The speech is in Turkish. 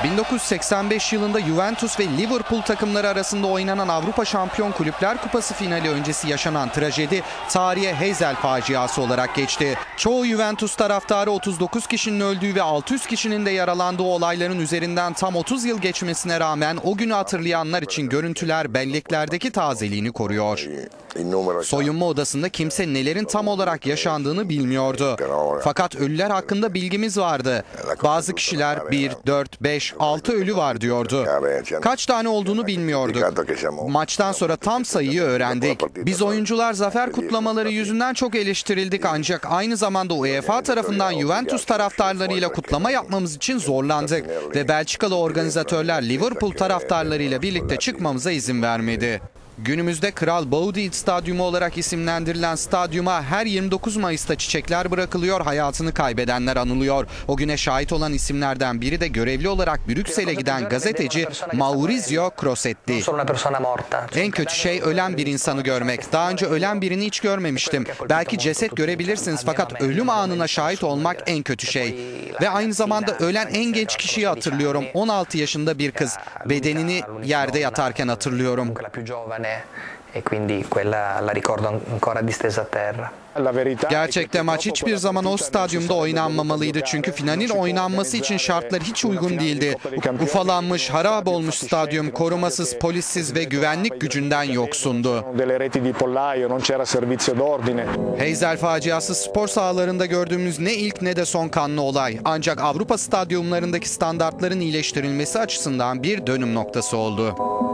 1985 yılında Juventus ve Liverpool takımları arasında oynanan Avrupa Şampiyon Kulüpler Kupası finali öncesi yaşanan trajedi tarihe Heysel faciası olarak geçti. Çoğu Juventus taraftarı 39 kişinin öldüğü ve 600 kişinin de yaralandığı olayların üzerinden tam 30 yıl geçmesine rağmen o günü hatırlayanlar için görüntüler belleklerdeki tazeliğini koruyor. Soyunma odasında kimse nelerin tam olarak yaşandığını bilmiyordu. Fakat ölüler hakkında bilgimiz vardı. Bazı kişiler 1, 4, 5, 6 ölü var diyordu. Kaç tane olduğunu bilmiyorduk. Maçtan sonra tam sayıyı öğrendik. Biz oyuncular zafer kutlamaları yüzünden çok eleştirildik ancak aynı zamanda UEFA tarafından Juventus taraftarlarıyla kutlama yapmamız için zorlandık. Ve Belçikalı organizatörler Liverpool taraftarlarıyla birlikte çıkmamıza izin vermedi. Günümüzde Kral Boudil Stadyumu olarak isimlendirilen stadyuma her 29 Mayıs'ta çiçekler bırakılıyor, hayatını kaybedenler anılıyor. O güne şahit olan isimlerden biri de görevli olarak Brüksel'e giden gazeteci Maurizio Crosetti. En kötü şey ölen bir insanı görmek. Daha önce ölen birini hiç görmemiştim. Belki ceset görebilirsiniz fakat ölüm anına şahit olmak en kötü şey. Ve aynı zamanda ölen en genç kişiyi hatırlıyorum. 16 yaşında bir kız. Bedenini yerde yatarken hatırlıyorum. Gerçekte maç hiçbir zaman o stadyumda oynanmamalıydı çünkü finalin oynanması için şartlar hiç uygun değildi. Ufalanmış, harap olmuş stadyum, korumasız, polissiz ve güvenlik gücünden yoksundu. Heysel faciası spor sahalarında gördüğümüz ne ilk ne de son kanlı olay. Ancak Avrupa stadyumlarındaki standartların iyileştirilmesi açısından bir dönüm noktası oldu.